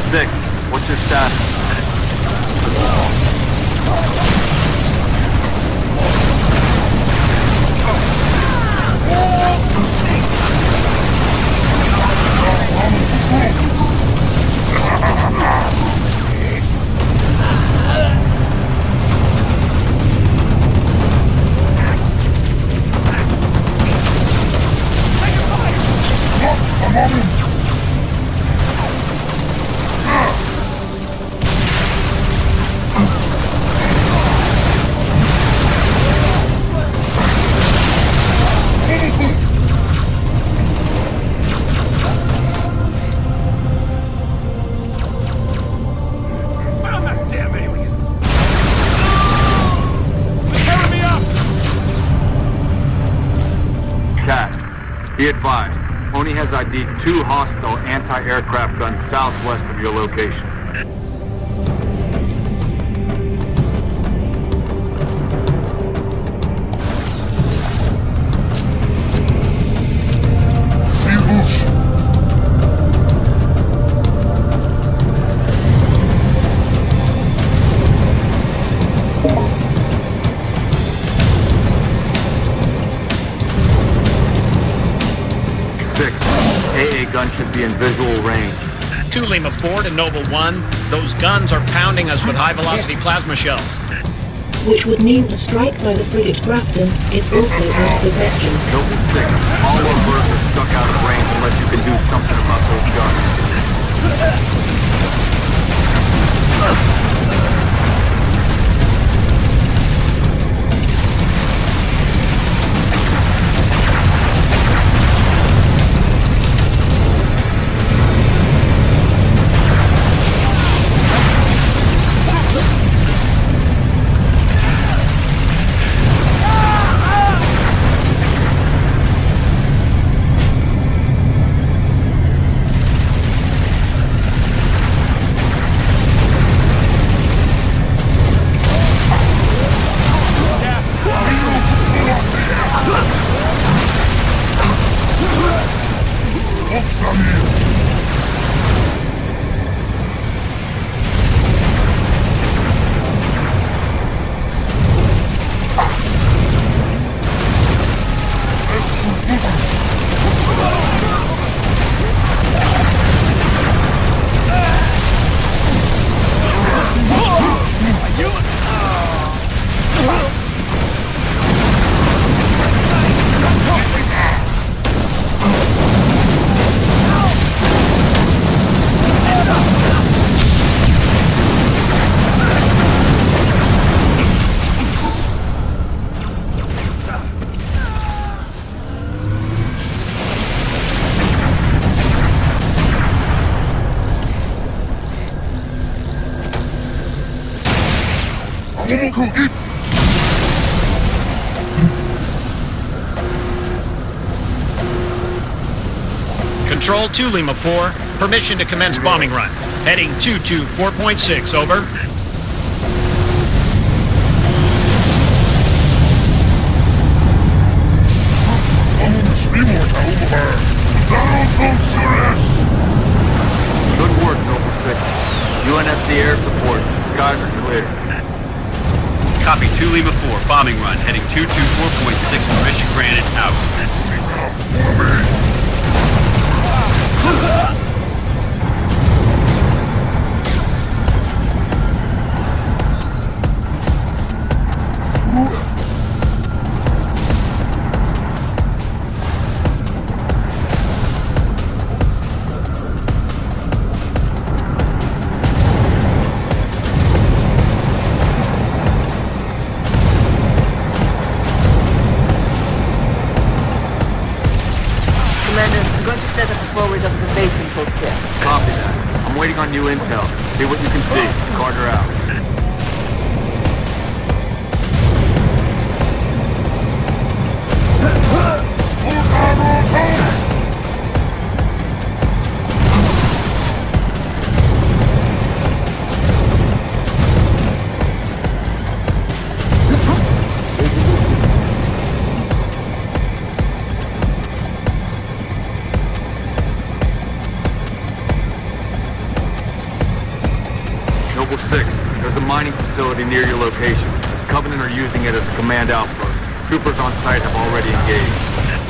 6, what's your status? Be advised, Oni has ID'd 2 hostile anti-aircraft guns southwest of your location. Gun should be in visual range. 2 Lima 4 to Noble 1. Those guns are pounding us with high-velocity plasma shells. Which would mean a strike by the frigate Grafton is also out of the question. Noble 6, all our birds are stuck out of range unless you can do something about those guns. Control 2 Lima 4, permission to commence bombing run. Heading 224.6, over. Good work, Noble 6. UNSC air support. Skies are clear. Copy 2 Lima 4, bombing run. Heading 224.6, permission granted, out. Copy that. I'm waiting on new intel. See what you can see. Carter out. Noble 6, there's a mining facility near your location. Covenant are using it as a command outpost. Troopers on site have already engaged.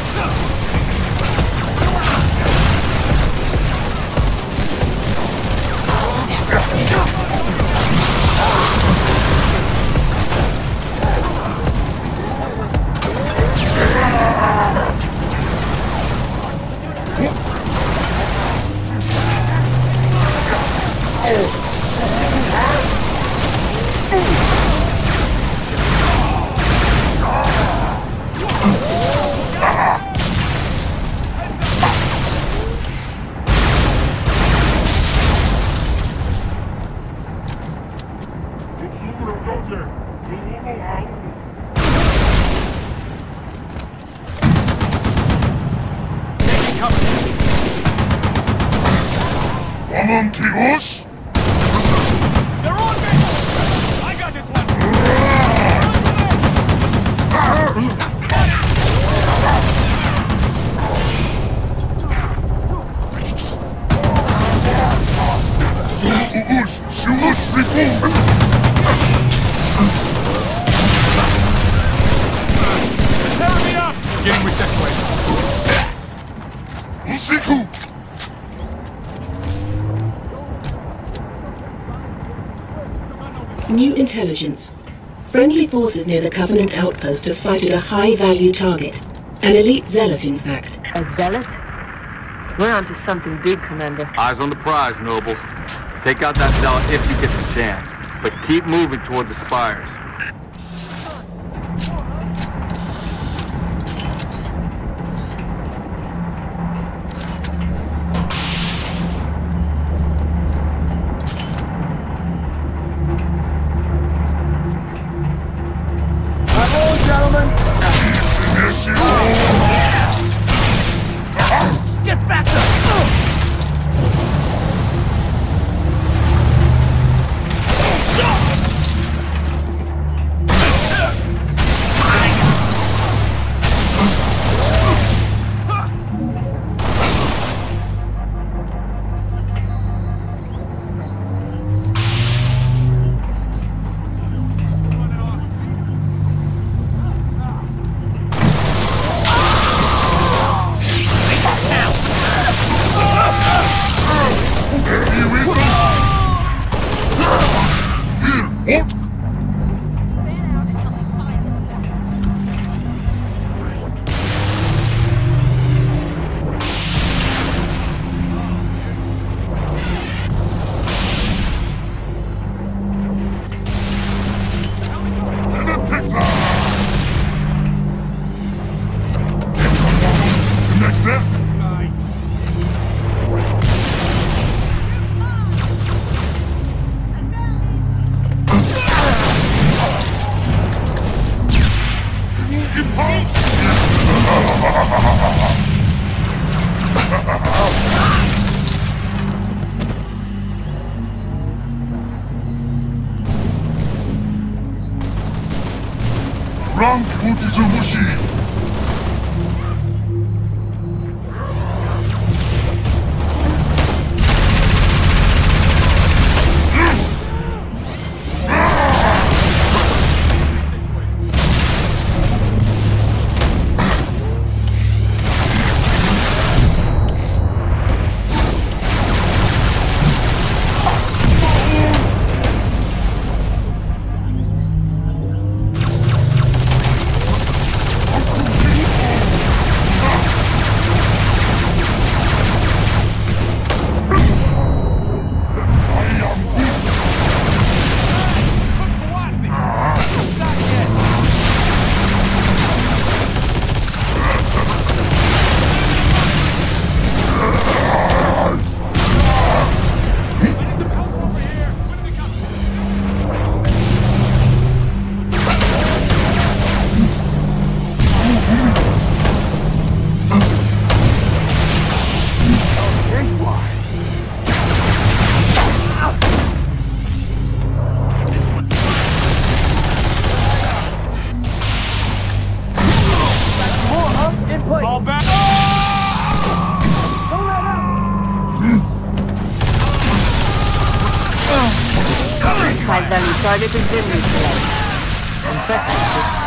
New intelligence. Friendly forces near the Covenant outpost have sighted a high-value target. An elite zealot, in fact. A zealot? We're onto something big, Commander. Eyes on the prize, Noble. Take out that zealot if you get the chance, but keep moving toward the spires. Target has been neutralized. Impressive.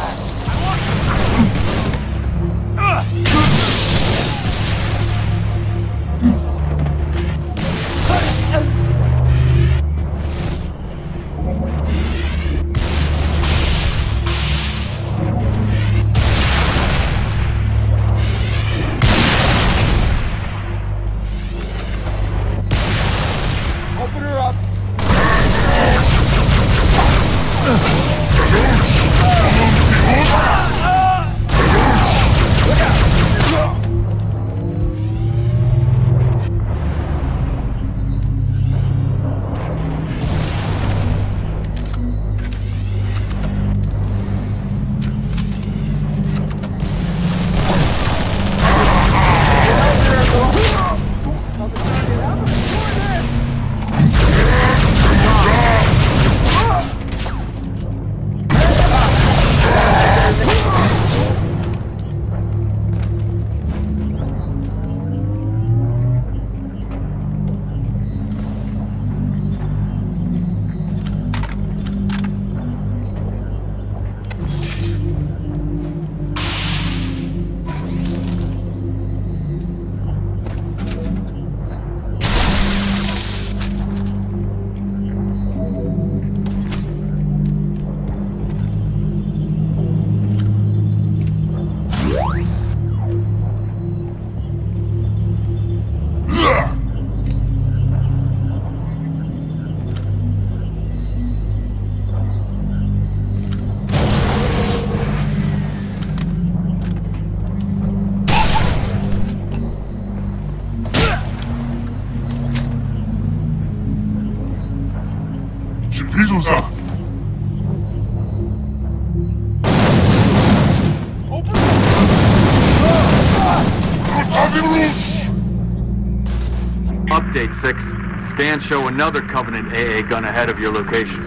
Update 6. Scans show another Covenant AA gun ahead of your location.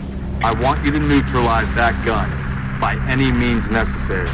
I want you to neutralize that gun by any means necessary.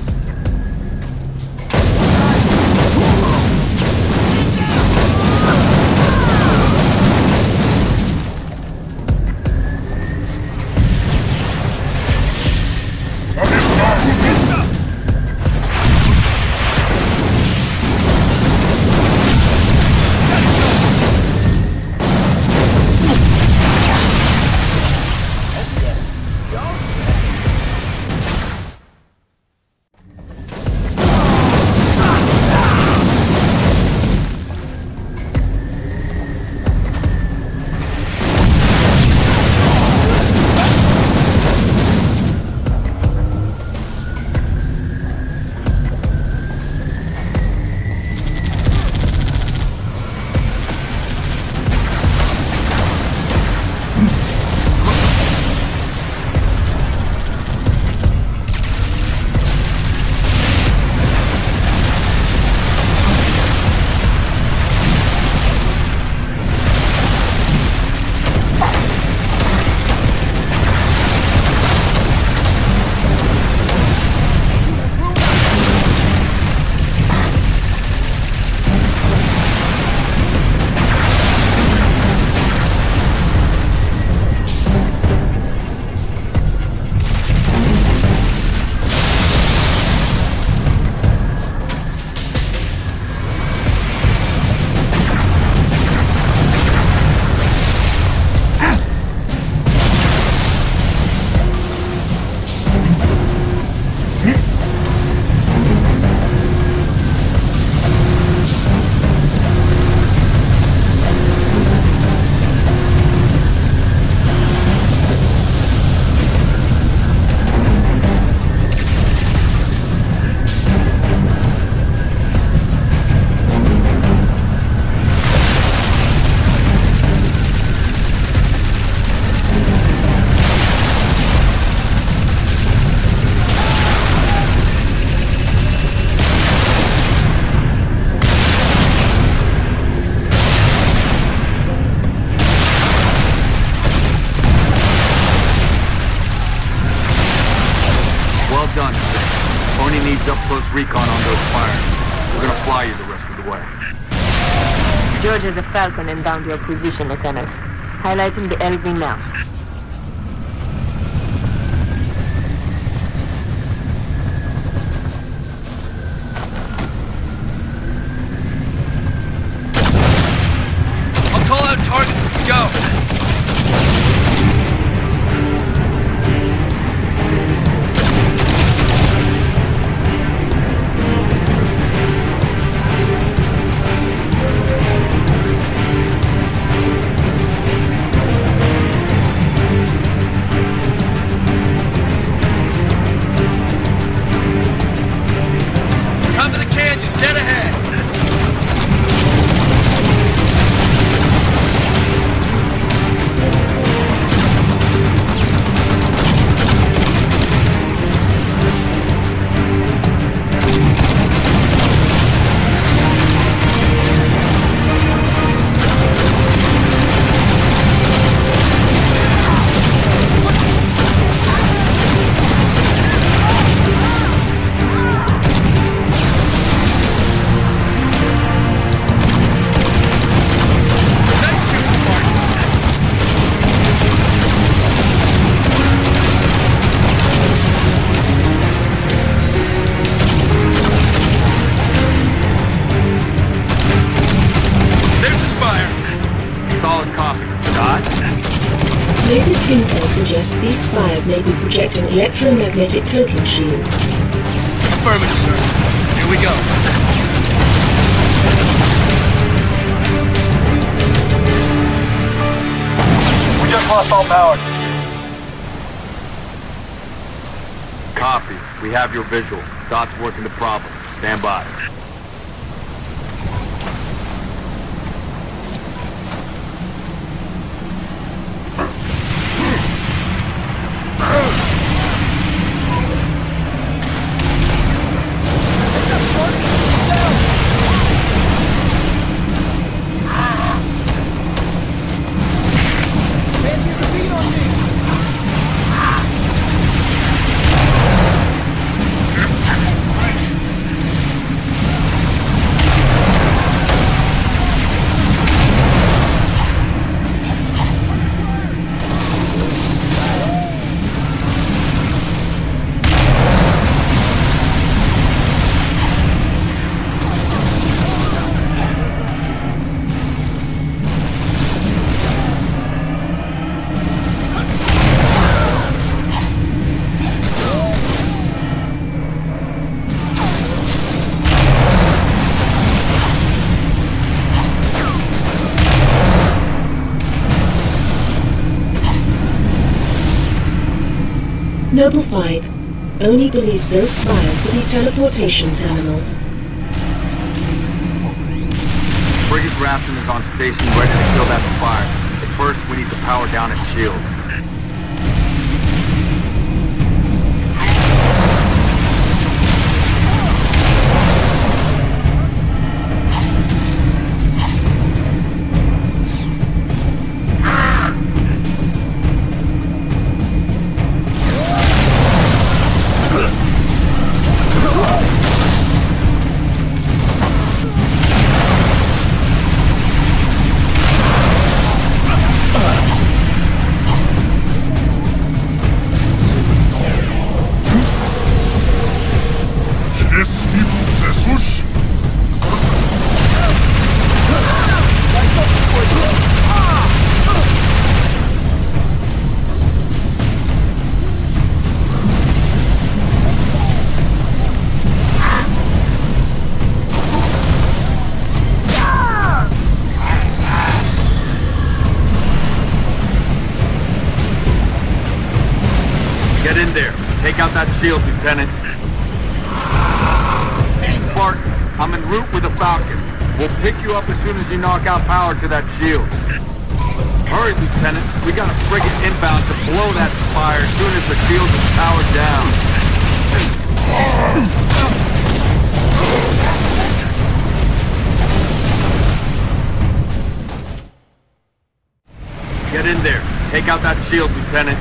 Up-close recon on those fires. We're gonna fly you the rest of the way. George has a Falcon inbound your position, Lieutenant. Highlighting the LZ now. Latest intel suggests these spires may be projecting electromagnetic cloaking shields. Affirmative, sir. Here we go. We just lost all power. Copy. We have your visual. Dot's working the problem. Stand by. Noble 5 only believes those spires to be teleportation terminals. Frigate Grafton is on station ready to kill that spire. But first, we need to power down its shield. Get in there. Take out that shield, Lieutenant. Spartans, I'm en route with a Falcon. We'll pick you up as soon as you knock out power to that shield. Hurry, Lieutenant. We got a frigate inbound to blow that spire as soon as the shield is powered down. Get in there. Take out that shield, Lieutenant.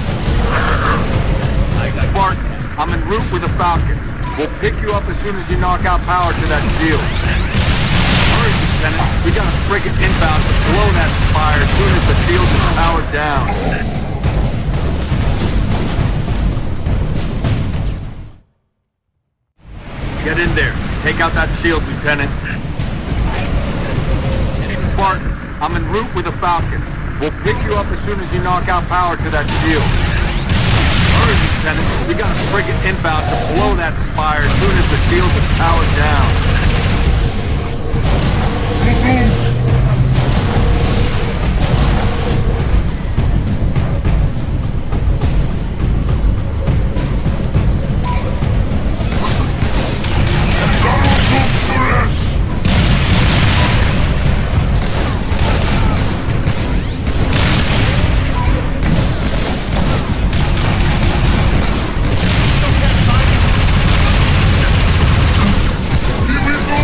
Spartans, I'm en route with a Falcon. We'll pick you up as soon as you knock out power to that shield. Hurry, Lieutenant. We got a frigate inbound to blow that spire as soon as the shield is powered down. Get in there. Take out that shield, Lieutenant. Spartans, I'm en route with a Falcon. We'll pick you up as soon as you knock out power to that shield. Hurry, Lieutenant. We got a frigate inbound to blow that spire as soon as the shield is powered down. Here we go!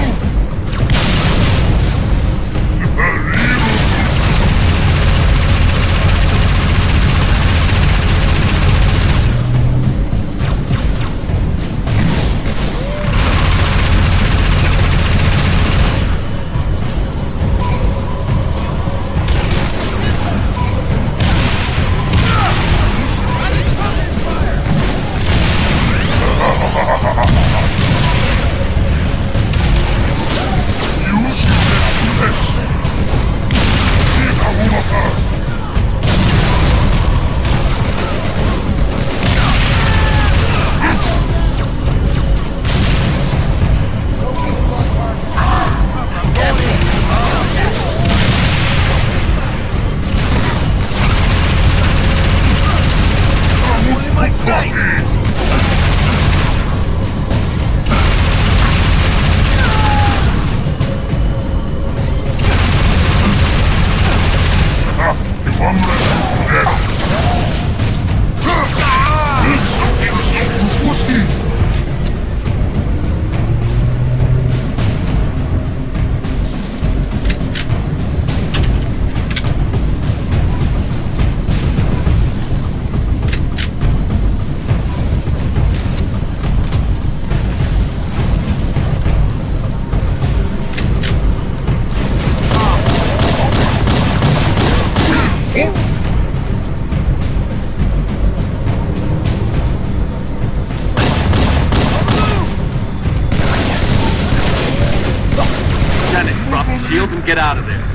off the shields and get out of there.